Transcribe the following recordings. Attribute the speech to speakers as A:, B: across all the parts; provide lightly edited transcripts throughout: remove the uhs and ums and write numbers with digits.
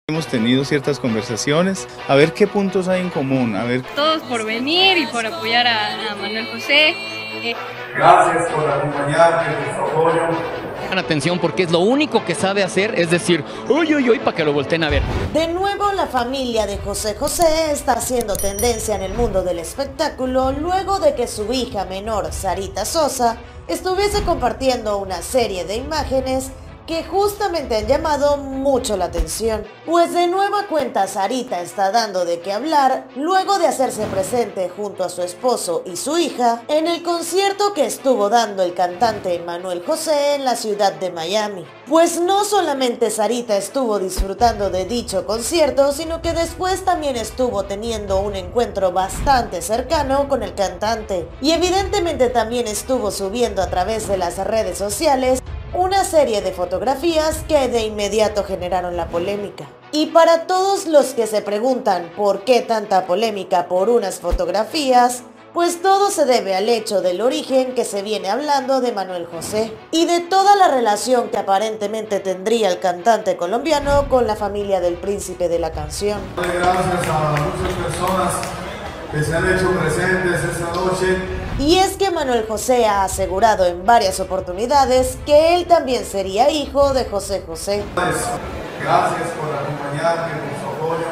A: Hemos tenido ciertas conversaciones, a ver qué puntos hay en común, a ver.
B: Todos por venir y por apoyar a Manuel José.
C: Gracias por acompañarme, por su apoyo.
D: Atención, porque es lo único que sabe hacer, es decir, uy, uy, uy, para que lo volteen a ver.
E: De nuevo, la familia de José José está haciendo tendencia en el mundo del espectáculo luego de que su hija menor, Sarita Sosa, estuviese compartiendo una serie de imágenes que justamente han llamado mucho la atención. Pues de nueva cuenta Sarita está dando de qué hablar luego de hacerse presente junto a su esposo y su hija en el concierto que estuvo dando el cantante Manuel José en la ciudad de Miami. Pues no solamente Sarita estuvo disfrutando de dicho concierto, sino que después también estuvo teniendo un encuentro bastante cercano con el cantante. Y evidentemente también estuvo subiendo a través de las redes sociales una serie de fotografías que de inmediato generaron la polémica. Y para todos los que se preguntan por qué tanta polémica por unas fotografías, pues todo se debe al hecho del origen que se viene hablando de Manuel José y de toda la relación que aparentemente tendría el cantante colombiano con la familia del príncipe de la canción.
C: Gracias a muchas personas que se han hecho presentes esta noche.
E: Y es que Manuel José ha asegurado en varias oportunidades que él también sería hijo de José José.
C: Gracias por acompañarme, por su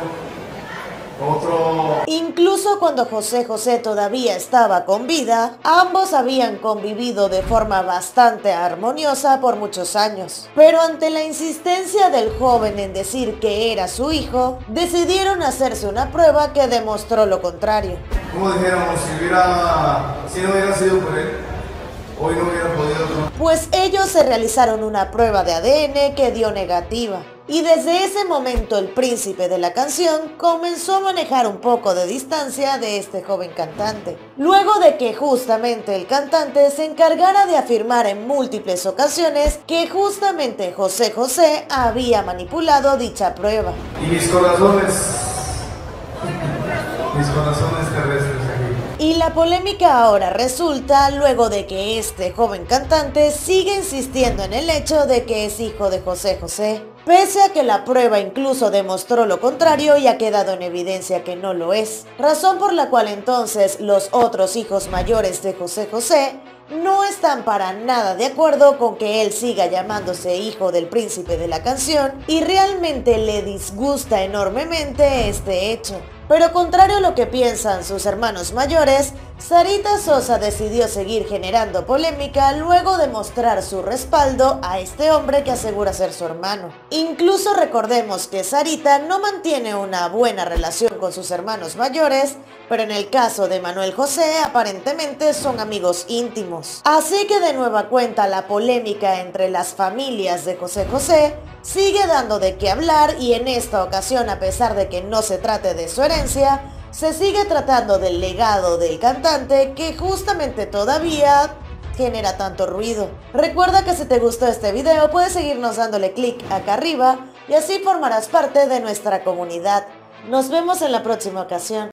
C: apoyo.
E: Incluso cuando José José todavía estaba con vida, ambos habían convivido de forma bastante armoniosa por muchos años. Pero ante la insistencia del joven en decir que era su hijo, decidieron hacerse una prueba que demostró lo contrario.
C: Como dijéramos, si no hubiera sido por él, hoy no hubiera podido.
E: Pues ellos se realizaron una prueba de ADN que dio negativa. Y desde ese momento el príncipe de la canción comenzó a manejar un poco de distancia de este joven cantante. Luego de que justamente el cantante se encargara de afirmar en múltiples ocasiones que justamente José José había manipulado dicha prueba.
C: Y mis corazones terrestres aquí.
E: Y la polémica ahora resulta luego de que este joven cantante sigue insistiendo en el hecho de que es hijo de José José, pese a que la prueba incluso demostró lo contrario y ha quedado en evidencia que no lo es. Razón por la cual entonces los otros hijos mayores de José José no están para nada de acuerdo con que él siga llamándose hijo del príncipe de la canción y realmente le disgusta enormemente este hecho. Pero contrario a lo que piensan sus hermanos mayores, Sarita Sosa decidió seguir generando polémica luego de mostrar su respaldo a este hombre que asegura ser su hermano. Incluso recordemos que Sarita no mantiene una buena relación con sus hermanos mayores, pero en el caso de Manuel José aparentemente son amigos íntimos. Así que de nueva cuenta la polémica entre las familias de José José sigue dando de qué hablar y en esta ocasión, a pesar de que no se trate de su herencia, se sigue tratando del legado del cantante que justamente todavía genera tanto ruido. Recuerda que si te gustó este video puedes seguirnos dándole clic acá arriba y así formarás parte de nuestra comunidad. Nos vemos en la próxima ocasión.